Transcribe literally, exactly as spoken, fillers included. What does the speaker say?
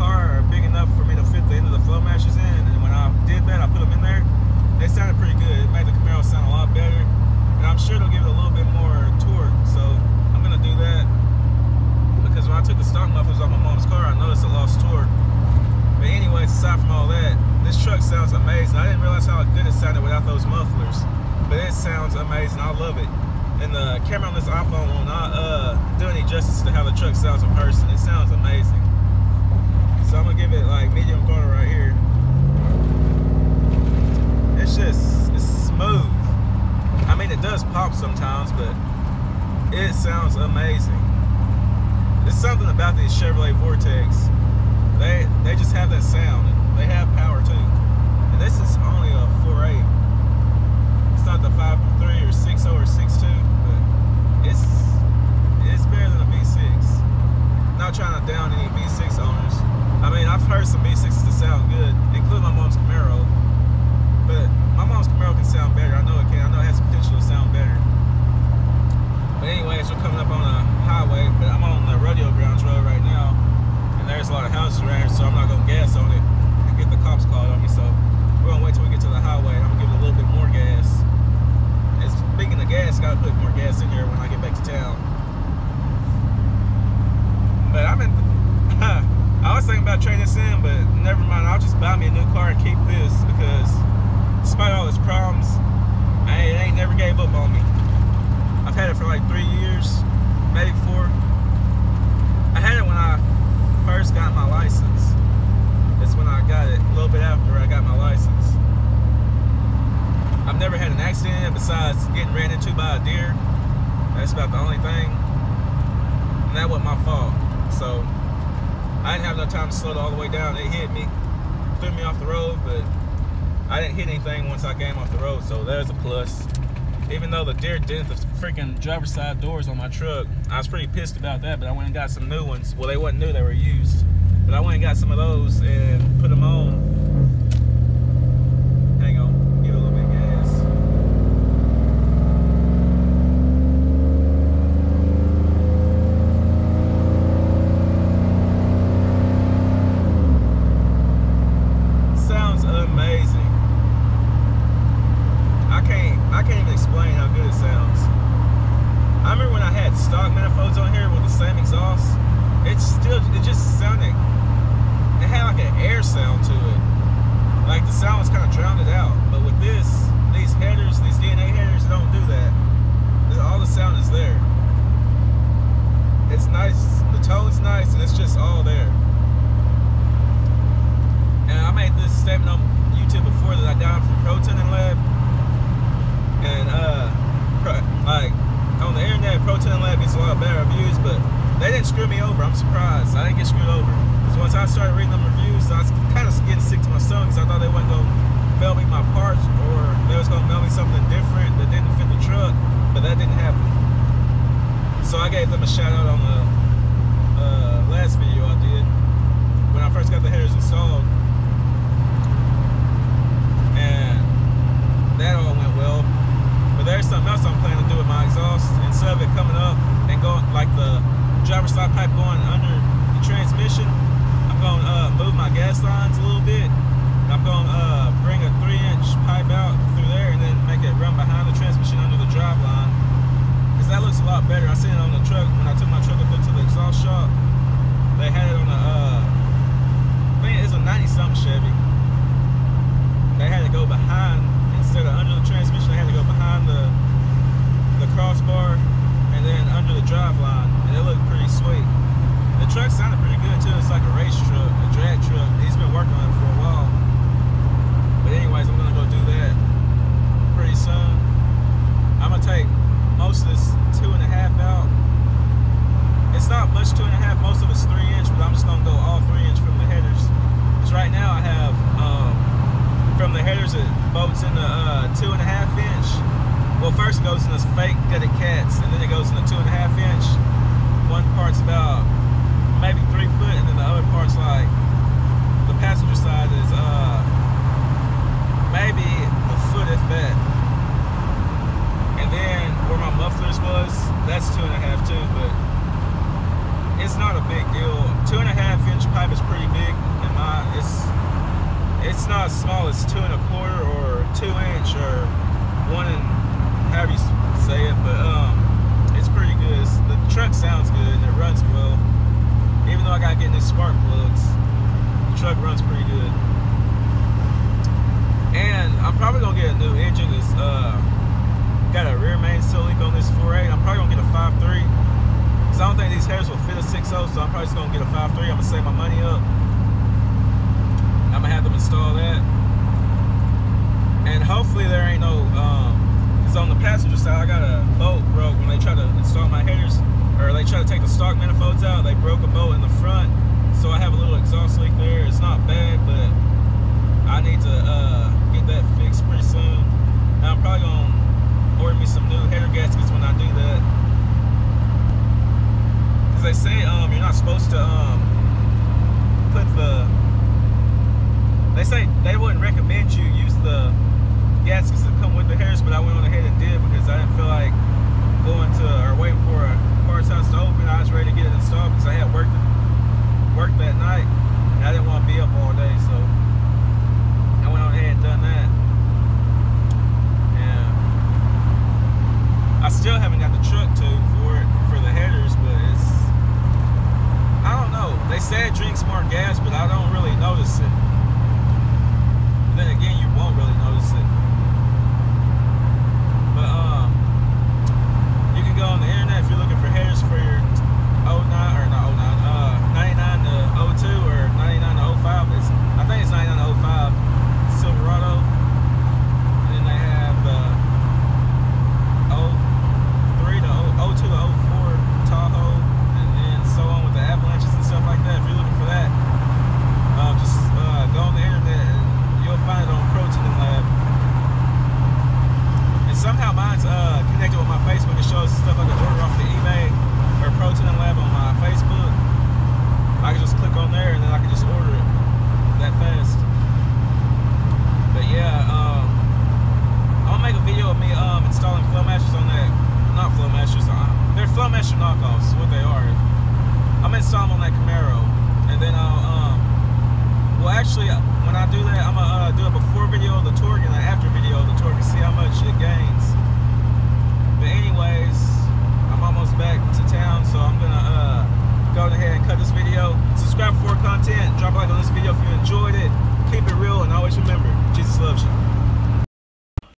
car are big enough for me to fit the end of the flow matchers in, and when I did that, I put them in there. They sounded pretty good. It made the Camaro sound a lot better, and I'm sure it'll give it a little bit more torque. So I'm gonna do that because when I took the stock mufflers off my mom's car, I noticed it lost torque. But anyways, aside from all that, this truck sounds amazing. I didn't realize how good it sounded without those mufflers, but it sounds amazing. I love it. And the camera on this iPhone will not uh, do any justice to how the truck sounds in person. It sounds amazing. So I'm gonna give it like medium throttle right here. It's just, it's smooth. I mean, it does pop sometimes, but it sounds amazing. There's something about these Chevrolet Vortex. They they just have that sound. They have power too. And this is only a four eight. It's not the five three or six oh or six two, but it's it's better than a V six. Not trying to down any V six owners. I mean, I've heard some V sixes that sound good, including my mom's Camaro. But my mom's Camaro can sound better. I know it can. I know it has the potential to sound better. But anyways, we're coming up on a highway, but I'm on the rodeo grounds road right now. And there's a lot of houses around here, so I'm not going to gas on it and get the cops called on me. So we're going to wait till we get to the highway, and I'm going to give it a little bit more gas. And speaking of gas, got to put more gas in here when I get back to town. But I've been, I was thinking about trading this in, but never mind. I'll just buy me a new car and keep this because despite all its problems, I ain't, it ain't never gave up on me. I've had it for like three years, maybe four. I had it when I first got my license. That's when I got it, a little bit after I got my license. I've never had an accident besides getting ran into by a deer. That's about the only thing. And that wasn't my fault. So I didn't have no time to slow it all the way down. It hit me, threw me off the road, but I didn't hit anything once I came off the road, so there's a plus. Even though the deer did the freaking driver's side doors on my truck, I was pretty pissed about that, but I went and got some new ones. Well, they wasn't new, they were used. But I went and got some of those and put them on. Hang on, give it a little bit of gas. Sounds amazing. I can't, I can't even explain how good it sounds. I remember when I had stock manifolds on here with the same exhaust, it's still, it just sounded, it had like an air sound to it. Like the sound was kind of drowned out. But with this, these headers, these D N A headers don't do that. All the sound is there. It's nice, the tone's nice, and it's just all there. And I made this statement on YouTube before that I got from Proton Lab. And uh, like on the internet, Proton Lab gets a lot of bad reviews, but they didn't screw me over. I'm surprised. I didn't get screwed over. Because once I started reading them reviews, I was kind of getting sick to my stomach because I thought they wasn't going to mail me my parts or they was going to mail me something different that didn't fit the truck, but that didn't happen. So I gave them a shout out on the uh, last video I did when I first got the headers installed. And that all went well. But there's something else I'm planning to do with my exhaust. Instead of it coming up and going like the driver's side pipe going under the transmission, I'm going to uh, move my gas lines a little bit. I'm going to uh, bring a three inch pipe out through there and then make it run behind the transmission under the drive line. Because that looks a lot better. I seen it on the truck when I took my truck up to the exhaust shop. They had it on the, uh, I think it's a ninety something Chevy. They had to go behind. Instead of under the transmission, they had to go behind the the crossbar and then under the drive line, and it looked pretty sweet. The truck sounded pretty good too. It's like a race truck, a drag truck. He's been working on it for a while. But anyways, I'm gonna go do that pretty soon. I'm gonna take most of this two and a half out. It's not much two and a half. Most of it's three inch, but I'm just gonna go all three inch from the headers. Because right now I have um, from the headers it bolts in the uh, two and a half inch. Well, first it goes in this fake gutted cats, and then it goes in the two and a half inch. One part's about maybe three foot, and then the other part's like the passenger side is uh maybe a foot if that. And then where my mufflers was, that's two and a half too, but it's not a big deal. Two and a half inch pipe is pretty big. so I'm probably just gonna get a five three. I'm gonna save my money up. I'm gonna have them install that, and hopefully there ain't no um because on the passenger side I got a bolt broke when they try to install my headers, or they try to take the stock manifolds out. They broke a bolt in the front, so I have a little exhaust leak there. It's not bad, but I need to uh get that fixed pretty soon. And I'm probably gonna order me some new header gaskets when I do that, because they say um you're not supposed to um put the They say they wouldn't recommend you use the gaskets that come with the headers, but I went on ahead and did because I didn't feel like going to or waiting for a parts house to open. I was ready to get it installed because I had worked worked that night.